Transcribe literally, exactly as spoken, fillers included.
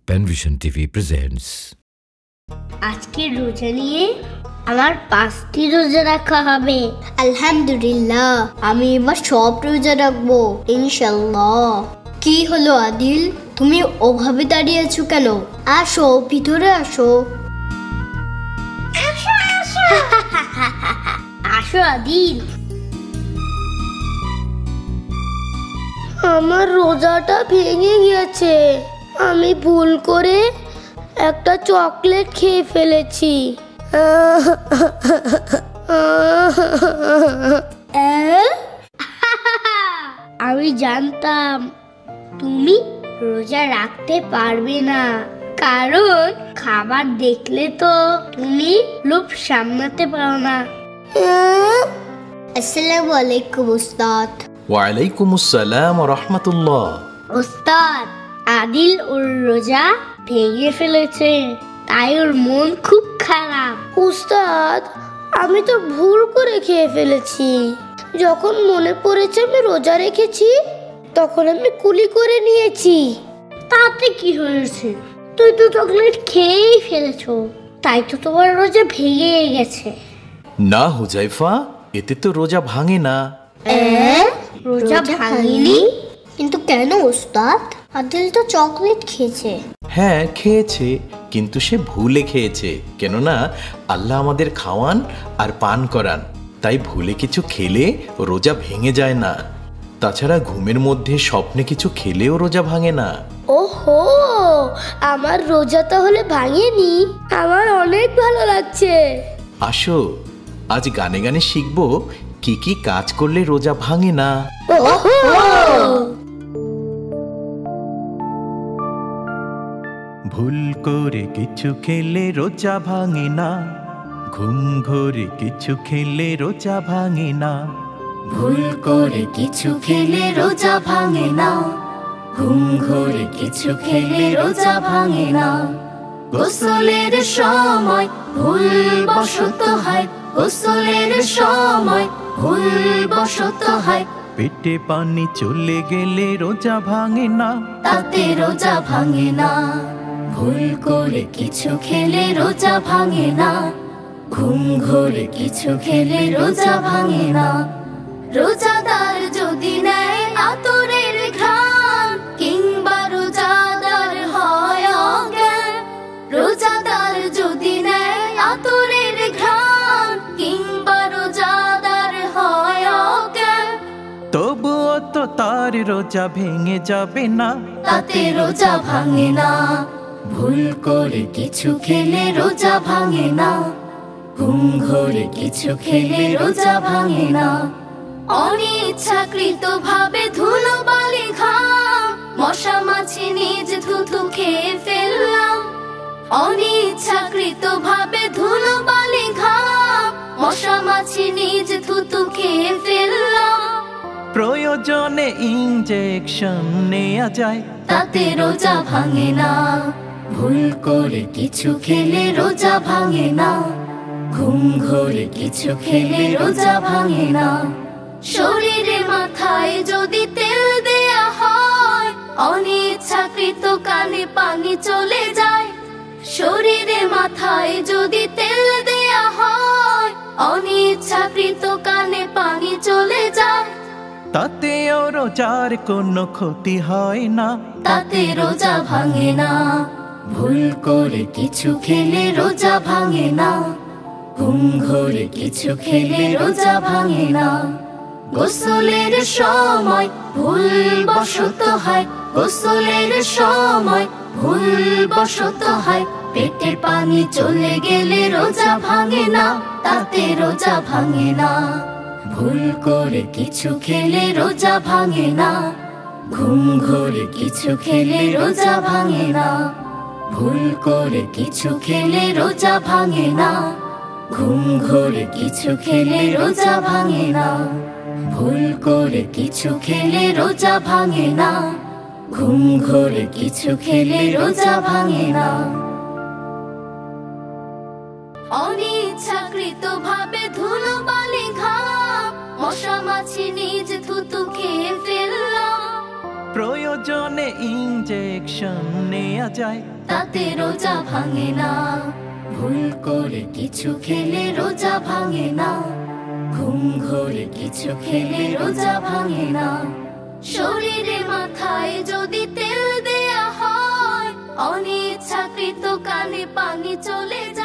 Panvision TV presents. আজকে রোজা নিয়ে আমার পাঁচটি রোজা রাখা হবে। আলহামদুলিল্লাহ, আমি এবার সব রোজা রাখবো ইনশাল্লাহ। কি হলো আদিল, তুমি ওভাবে দাঁড়িয়ে আছো কেন? আসো, ভিতরে আসো। আসো আদিল। আমার রোজাটা ভেঙে গেছে। আমি ভুল করে একটা চকলেট খেয়ে ফেলেছি। আমি জানতাম তুমি রোজা রাখতে পারবে না, কারণ খাবার দেখলে তো তুমি লোভ সামলাতে পারো না। আসসালামু আলাইকুম উস্তাদ। ওয়ালাইকুম আসসালাম ওয়া রাহমাতুল্লাহ। উস্তাদ, আদিল ওর রোজা ভেঙে ফেলেছে, তাই ওর মন খুব খারাপ। উস্তাদ, আমি তো ভুল করে খেয়ে ফেলেছি। যখন মনে পড়েছে আমি রোজা রেখেছি, তখন আমি কুলি করে নিয়েছি। তাতে কি হয়েছে? তুই তো চকলেট খেয়েই ফেলেছো, তাই তো তোমার রোজা ভেঙে গেছে। না হুজাইফা, এতে তো রোজা ভাঙে না। রোজা ভাঙেনি? কিন্তু কেন উস্তাদ? আদিল তো চকলেট খেয়েছে। হ্যাঁ খেয়েছে, কিন্তু সে ভুলে খেয়েছে। কেননা আল্লাহ আমাদের খাওয়ান আর পান করান, তাই ভুলে কিছু খেলে রোজা ভেঙে যায় না। তাছাড়া ঘুমের মধ্যে স্বপ্নে কিছু খেলেও রোজা ভাঙে না। ওহো, আমার রোজা তাহলে ভাঙেনি। আমার অনেক ভালো লাগছে। আসো, আজ গানে গানে শিখবো কি কি কাজ করলে রোজা ভাঙে না। ভুল করে কিছু খেলে রোজা ভাঙে না, ঘুম ঘরে কিছু খেলে রোজা ভাঙে না। ভুল করে কিছু খেলে রোজা ভাঙে না, ঘুম ঘরে কিছু খেলে রোজা ভাঙে না। গোসলের সময় ভুল বশত হয়, গোসলের সময় ভুল বশত হয়। পেটে পানি চলে গেলে রোজা ভাঙে না, তাতে রোজা ভাঙে না। ভুল করে কিছু খেলে রোজা ভাঙে না, ঘুম ঘরে কিছু খেলে রোজা ভাঙে না। রোজাদার যদি নেয় আতরের ঘ্রাণ, কিংবা রোজাদার হয় অজ্ঞান। রোজাদার যদি নেয় আতরের ঘ্রাণ, কিংবা রোজাদার হয় অজ্ঞান। তবুও তো তার রোজা ভেঙে যাবে না, তাতে রোজা ভাঙে না। ভুল করে কিছু খেলে রোজা ভাঙে না, ঘুম ঘরে কিছু খেলে রোজা ভাঙে না। অনিচ্ছাকৃত ভাবে ধুলো বালি ঘাম, মশা মাছি নিজ থুথু খেয়ে ফেললাম। অনিচ্ছাকৃত ভাবে ধুলো বালি ঘাম, মশা মাছি নিজ থুথু খেয়ে ফেললাম। প্রয়োজনে ইনজেকশন নেওয়া যায়, তাতে রোজা ভাঙে না। ভুল করে কিছু খেলে রোজা ভাঙে না, ঘুম ঘরে কিছু খেলে রোজা ভাঙে না। শরীরে মাথায় যদি তেল দেয়া হয়, অনিচ্ছাকৃত কানে পানি চলে যায়। শরীরে মাথায় যদি তেল দেয়া হয়, অনিচ্ছাকৃত কানে পানি চলে যায়। তাতেও রোজার কোনো ক্ষতি হয় না, তাতে রোজা ভাঙে না। ভুল করে কিছু খেলে রোজা ভাঙে না, ঘুম ঘরে কিছু খেলে রোজা ভাঙে না। গোসলের সময় ভুল বশত হয়, গোসলের সময় ভুল বশত হয়। পেটে পানি চলে গেলে রোজা ভাঙে না, তাতে রোজা ভাঙে না। ভুল করে কিছু খেলে রোজা ভাঙে না, ঘুম ঘরে কিছু খেলে রোজা ভাঙে না। ভুল করে কিছু খেলে রোজা ভাঙে না, ঘুম ঘরে কিছু খেলে রোজা ভাঙে না। ভুল করে কিছু খেলে রোজা ভাঙে না, ঘুম ঘরে কিছু খেলে রোজা ভাঙে না। অনিচ্ছাকৃত ভাবে ধুলো বালি ঘাম, মশা মাছি নিজ থুতু খেয়ে ফেললাম। প্রয়োজনে ইনজেকশন নেওয়া যায়, তাতে রোজা ভাঙে না। ভুল করে কিছু খেলে রোজা ভাঙে না, ঘুম ঘরে কিছু খেলে রোজা ভাঙে না। শরীরে মাথায় যদি তেল দেয়া হয়, অনিচ্ছাকৃত কানে পানি চলে